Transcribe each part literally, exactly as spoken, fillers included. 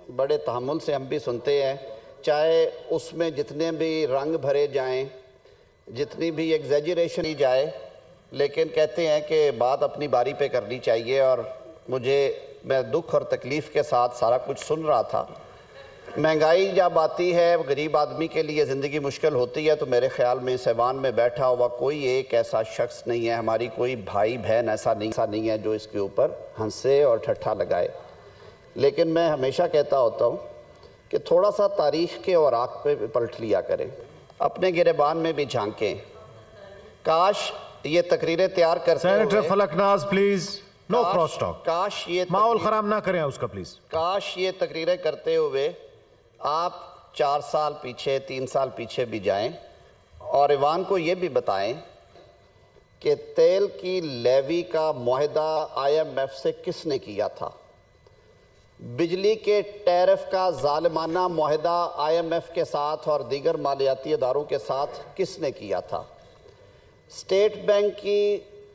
بڑے تحمل سے ہم بھی سنتے ہیں، چاہے اس میں جتنے بھی رنگ بھرے جائیں، جتنی بھی ایگزیجریشن کی جائے، لیکن کہتے ہیں کہ بات اپنی باری پہ کرنی چاہیے۔ اور مجھے میں دکھ اور تکلیف کے ساتھ سارا کچھ سن رہا تھا۔ مہنگائی جب آتی ہے، غریب آدمی کے لیے زندگی مشکل ہوتی ہے، تو میرے خیال میں اس ایوان میں بیٹھا ہوا کوئی ایک ایسا شخص نہیں ہے، ہماری کوئی بھائی بہن ایسا نہیں ایسا نہیں ہے جو اس کے اوپر ہنسے اور ٹھٹھا لگائے۔ لیکن میں ہمیشہ کہتا ہوتا ہوں کہ تھوڑا سا تاریخ کے اوراق پہ پلٹ لیا کریں، اپنے گریبان میں بھی جھانکیں۔ کاش یہ تقریریں تیار کرتے ہوئے senator Falak Naz please no cross talk, کاش یہ ماحول خراب نہ کریں اس کا پلیز۔ کاش یہ تقریریں کرتے ہوئے آپ چار سال پیچھے تین سال پیچھے بھی جائیں اور ایوان کو یہ بھی بتائیں کہ تیل کی لیوی کا معاہدہ آئی ایم ایف سے کس نے کیا تھا، بجلی کے ٹیرف کا ظالمانہ معاہدہ آئی ایم ایف کے ساتھ اور دیگر مالیاتی اداروں کے ساتھ کس نے کیا تھا، اسٹیٹ بینک کی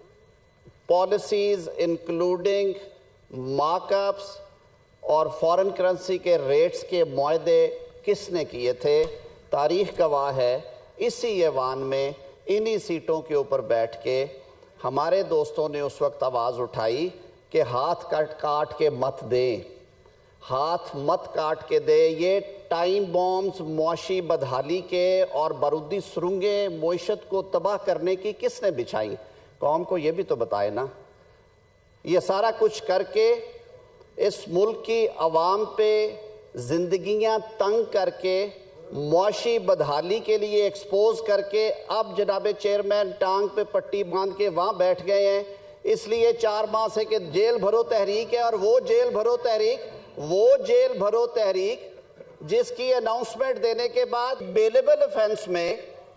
پالیسیز انکلوڈنگ مارک اپس اور فارن کرنسی کے ریٹس کے معاہدے کس نے کیے تھے۔ تاریخ گواہ ہے، اسی ایوان میں انہی سیٹوں کے اوپر بیٹھ کے ہمارے دوستوں نے اس وقت آواز اٹھائی کہ ہاتھ کٹ کاٹ کے مت دیں، ہاتھ مت کاٹ کے دے۔ یہ ٹائم بومز معاشی بدحالی کے اور بارودی سرنگیں معیشت کو تباہ کرنے کی کس نے بچھائیں؟ قوم کو یہ بھی تو بتائے نا۔ یہ سارا کچھ کر کے اس ملک کی عوام پہ زندگیاں تنگ کر کے، معاشی بدحالی کے لیے ایکسپوز کر کے، اب جناب چیئرمین ٹانگ پہ پٹی باندھ کے وہاں بیٹھ گئے ہیں، اس لیے چار ماہ سے کہ جیل بھرو تحریک ہے۔ اور وہ جیل بھرو تحریک وہ جیل بھرو تحریک جس کی اناؤنسمنٹ دینے کے بعد بیلیبل افینس میں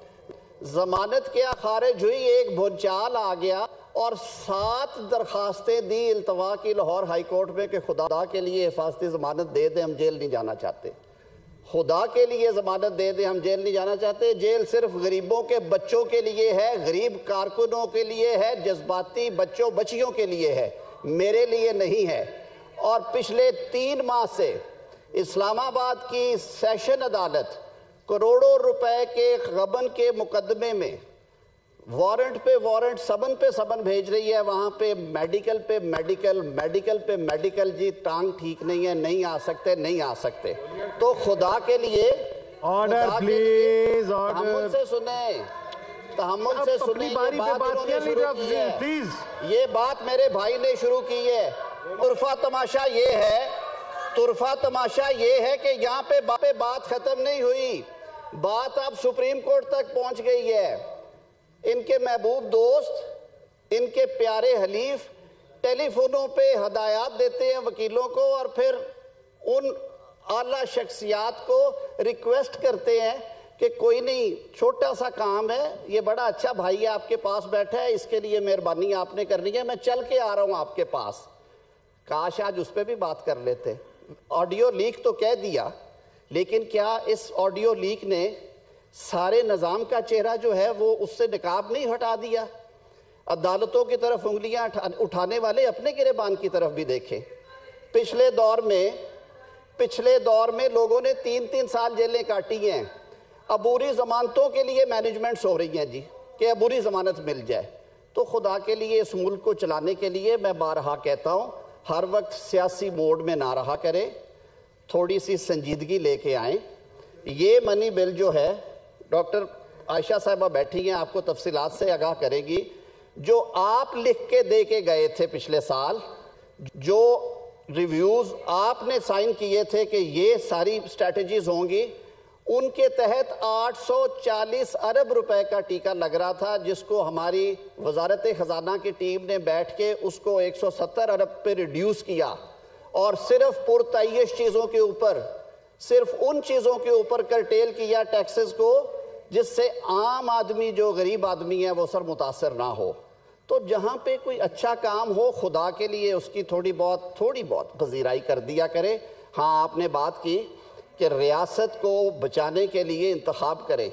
ضمانت کیا خارج ہوئی، ایک بھونچال آ گیا اور سات درخواستیں دی التوا کی لاہور ہائی کورٹ میں کہ خدا کے لیے حفاظتی ضمانت دے دیں، ہم جیل نہیں جانا چاہتے، خدا کے لیے ضمانت دے دیں، ہم جیل نہیں جانا چاہتے۔ جیل صرف غریبوں کے بچوں کے لیے ہے، غریب کارکنوں کے لیے ہے، جذباتی بچوں بچیوں کے لیے ہے، میرے لیے نہیں ہے۔ اور پچھلے تین ماہ سے اسلام آباد کی سیشن عدالت کروڑوں روپے کے غبن کے مقدمے میں وارنٹ پہ وارنٹ سبن پہ سبن بھیج رہی ہے، وہاں پہ میڈیکل پہ میڈیکل میڈیکل پہ میڈیکل، جی ٹانگ ٹھیک نہیں ہے، نہیں آ سکتے نہیں آ سکتے۔ تو خدا کے لیے آرڈر پلیز، تحمل سے سنیں، تحمل سے سنیں، یہ بات انہوں نے شروع کی ہے، یہ بات میرے بھائی نے شروع کی ہے۔ طرفہ تماشا یہ ہے طرفہ تماشا یہ ہے کہ یہاں پہ بات ختم نہیں ہوئی، بات اب سپریم کورٹ تک پہنچ گئی ہے۔ ان کے محبوب دوست، ان کے پیارے حلیف ٹیلی فونوں پہ ہدایات دیتے ہیں وکیلوں کو، اور پھر ان اعلیٰ شخصیات کو ریکویسٹ کرتے ہیں کہ کوئی نہیں، چھوٹا سا کام ہے، یہ بڑا اچھا بھائی ہے آپ کے پاس بیٹھا ہے، اس کے لیے مہربانی آپ نے کرنی ہے، میں چل کے آ رہا ہوں آپ کے پاس۔ کاش آج اس پہ بھی بات کر لیتے۔ آڈیو لیک تو کہہ دیا، لیکن کیا اس آڈیو لیک نے سارے نظام کا چہرہ جو ہے وہ اس سے نقاب نہیں ہٹا دیا؟ عدالتوں کی طرف انگلیاں اٹھانے والے اپنے گریبان کی طرف بھی دیکھیں۔ پچھلے دور میں پچھلے دور میں لوگوں نے تین تین سال جیلیں کاٹی ہیں، عبوری ضمانتوں کے لیے مینجمنٹس ہو رہی ہیں جی کہ عبوری ضمانت مل جائے۔ تو خدا کے لیے اس ملک کو چلانے کے لیے میں بارہا کہتا ہوں، ہر وقت سیاسی موڈ میں نہ رہا کرے، تھوڑی سی سنجیدگی لے کے آئیں۔ یہ منی بل جو ہے، ڈاکٹر عائشہ صاحبہ بیٹھی ہیں، آپ کو تفصیلات سے آگاہ کرے گی، جو آپ لکھ کے دے کے گئے تھے پچھلے سال، جو ریویوز آپ نے سائن کیے تھے کہ یہ ساری سٹریٹجیز ہوں گی، ان کے تحت آٹھ سو چالیس ارب روپے کا ٹیکہ لگ رہا تھا، جس کو ہماری وزارت خزانہ کی ٹیم نے بیٹھ کے اس کو ایک سو ستر ارب پہ ریڈیوس کیا، اور صرف پرتعیش چیزوں کے اوپر صرف ان چیزوں کے اوپر کرٹیل کیا ٹیکسز کو جس سے عام آدمی جو غریب آدمی ہے وہ سر متاثر نہ ہو۔ تو جہاں پہ کوئی اچھا کام ہو، خدا کے لیے اس کی تھوڑی بہت تھوڑی بہت پذیرائی کر دیا کرے۔ ہاں، آپ نے بات کی کہ ریاست کو بچانے کے لیے انتخاب کرے،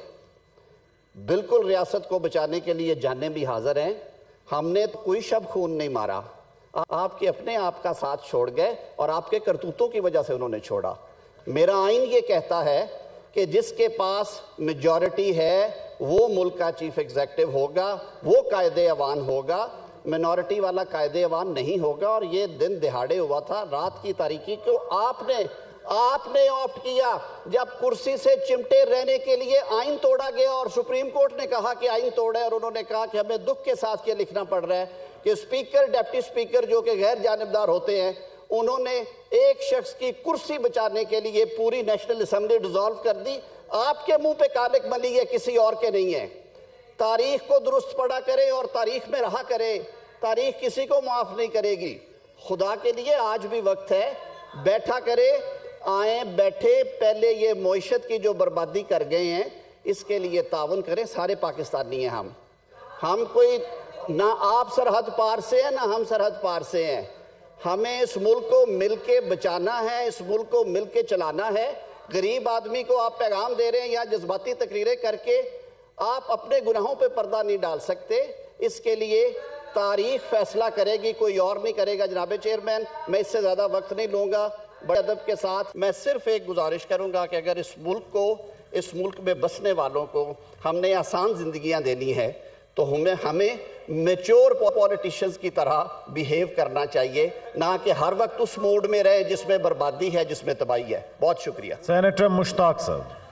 بالکل ریاست کو بچانے کے لیے جانیں بھی حاضر ہیں۔ ہم نے کوئی شب خون نہیں مارا، آپ کے اپنے آپ کا ساتھ چھوڑ گئے اور آپ کے کرتوتوں کی وجہ سے انہوں نے چھوڑا۔ میرا آئین یہ کہتا ہے کہ جس کے پاس میجورٹی ہے وہ ملک کا چیف ایگزیکٹو ہوگا، وہ قائد ایوان ہوگا، منورٹی والا قائد ایوان نہیں ہوگا۔ اور یہ دن دہاڑے ہوا تھا، رات کی تاریکی کو آپ نے آپ نے آپٹ کیا جب کرسی سے چمٹے رہنے کے لیے آئین توڑا گیا اور سپریم کورٹ نے کہا کہ آئین توڑا ہے، اور انہوں نے کہا کہ ہمیں دکھ کے ساتھ یہ لکھنا پڑ رہا ہے کہ سپیکر ڈیپٹی سپیکر جو کہ غیر جانبدار ہوتے ہیں، انہوں نے ایک شخص کی کرسی بچانے کے لیے پوری نیشنل اسمبلی ڈیزالو کر دی۔ آپ کے منہ پہ کالک ملی ہے، کسی اور کے نہیں ہے۔ تاریخ کو درست پڑھا کرے اور تاریخ میں رہا کرے، تاریخ کسی کو معاف نہیں کرے گی۔ خدا کے لیے آج بھی وقت ہے، بیٹھا کرے، آئیں بیٹھے، پہلے یہ معیشت کی جو بربادی کر گئے ہیں اس کے لیے تعاون کریں۔ سارے پاکستانی ہیں ہم ہم کوئی نہ آپ سرحد پار سے ہیں نہ ہم سرحد پار سے ہیں۔ ہمیں اس ملک کو مل کے بچانا ہے، اس ملک کو مل کے چلانا ہے۔ غریب آدمی کو آپ پیغام دے رہے ہیں یا جذباتی تقریریں کر کے آپ اپنے گناہوں پہ پردہ نہیں ڈال سکتے۔ اس کے لیے تاریخ فیصلہ کرے گی، کوئی اور نہیں کرے گا۔ جناب چیئرمین، میں اس سے زیادہ وقت نہیں لوں گا۔ بڑے ادب کے ساتھ میں صرف ایک گزارش کروں گا کہ اگر اس ملک کو، اس ملک میں بسنے والوں کو ہم نے آسان زندگیاں دینی ہیں تو ہمیں ہمیں میچور پولیٹیشنز کی طرح بیہیو کرنا چاہیے، نہ کہ ہر وقت اس موڈ میں رہے جس میں بربادی ہے، جس میں تباہی ہے۔ بہت شکریہ۔ سینیٹر مشتاق صاحب۔